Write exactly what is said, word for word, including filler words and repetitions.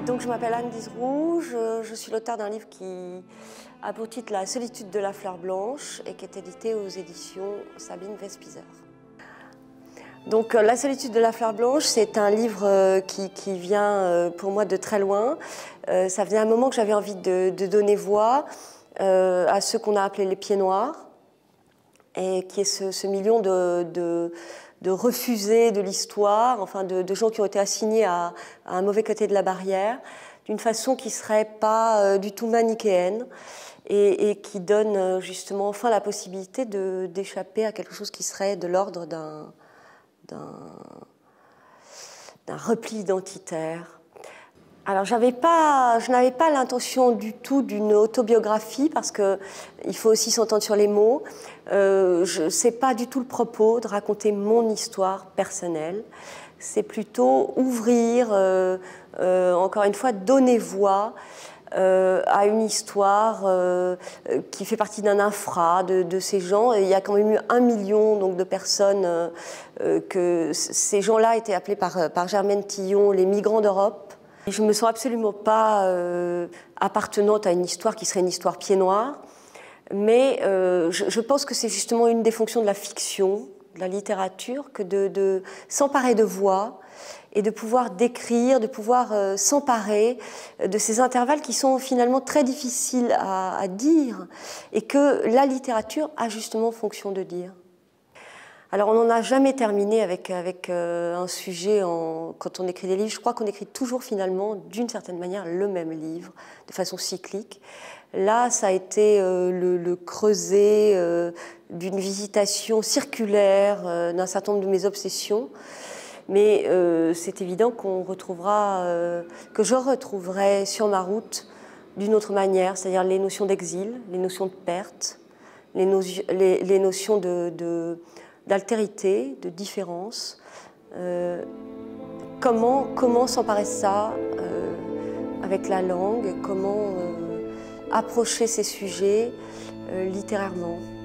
Donc, je m'appelle Anne Dizeroux, je, je suis l'auteure d'un livre qui a pour titre La solitude de la fleur blanche et qui est édité aux éditions Sabine Vespizer. Donc, La solitude de la fleur blanche, c'est un livre qui, qui vient pour moi de très loin. Euh, ça faisait un moment que j'avais envie de, de donner voix euh, à ceux qu'on a appelés les pieds noirs, et qui est ce, ce million de, de, de refusés de l'histoire, enfin de, de gens qui ont été assignés à, à un mauvais côté de la barrière, d'une façon qui ne serait pas euh, du tout manichéenne, et, et qui donne justement enfin la possibilité d'échapper à quelque chose qui serait de l'ordre d'un d'un repli identitaire. Alors, j'avais pas, je n'avais pas l'intention du tout d'une autobiographie, parce qu'il faut aussi s'entendre sur les mots. Euh, ce n'est pas du tout le propos de raconter mon histoire personnelle. C'est plutôt ouvrir, euh, euh, encore une fois, donner voix euh, à une histoire euh, qui fait partie d'un infra de, de ces gens. Et il y a quand même eu un million donc, de personnes euh, que ces gens-là étaient appelés par, par Germaine Tillon les migrants d'Europe. Je ne me sens absolument pas euh, appartenante à une histoire qui serait une histoire pied noir, mais euh, je, je pense que c'est justement une des fonctions de la fiction, de la littérature, que de, de s'emparer de voix et de pouvoir décrire, de pouvoir euh, s'emparer de ces intervalles qui sont finalement très difficiles à, à dire et que la littérature a justement fonction de dire. Alors, on n'en a jamais terminé avec, avec euh, un sujet en, quand on écrit des livres. Je crois qu'on écrit toujours finalement, d'une certaine manière, le même livre, de façon cyclique. Là, ça a été euh, le, le creuset euh, d'une visitation circulaire euh, d'un certain nombre de mes obsessions. Mais euh, c'est évident qu'on retrouvera, euh, que je retrouverai sur ma route d'une autre manière, c'est-à-dire les notions d'exil, les notions de perte, les, no les, les notions de, de d'altérité, de différence. Euh, comment comment s'emparer de ça euh, avec la langue, comment euh, approcher ces sujets euh, littérairement.